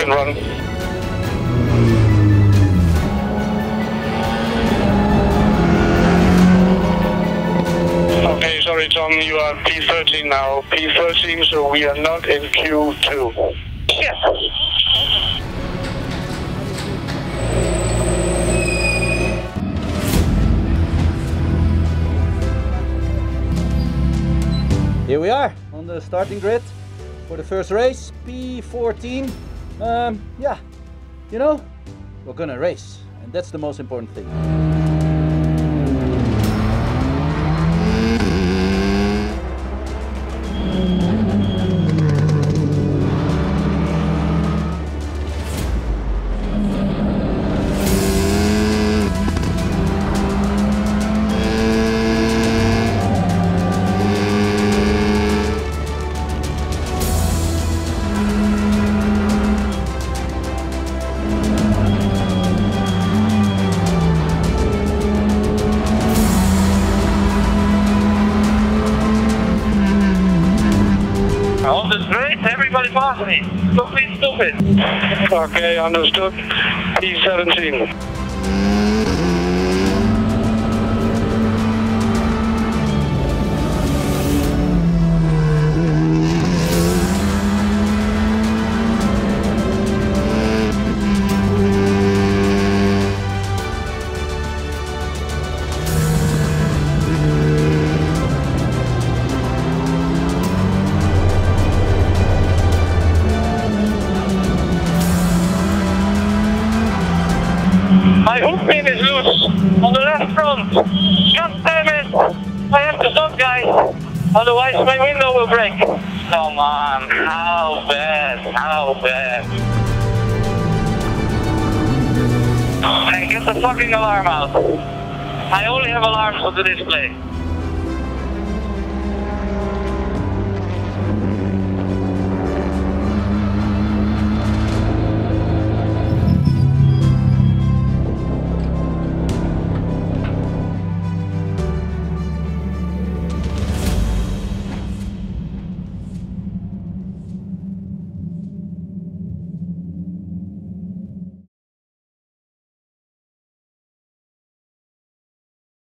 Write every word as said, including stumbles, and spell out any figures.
can run. Okay, sorry Tom, you are P thirteen now. P thirteen, so we are not in Q two. Yes. Here we are on the starting grid for the first race, P fourteen. Um, yeah, you know, we're gonna race, and that's the most important thing. On the straight, everybody pass me. Stupid, stupid. Okay, understood. P seventeen. My hook pin is loose on the left front. God damn it! I have to stop, guys. Otherwise, my window will break. Come on, how bad? How bad? Hey, get the fucking alarm out. I only have alarms on the display.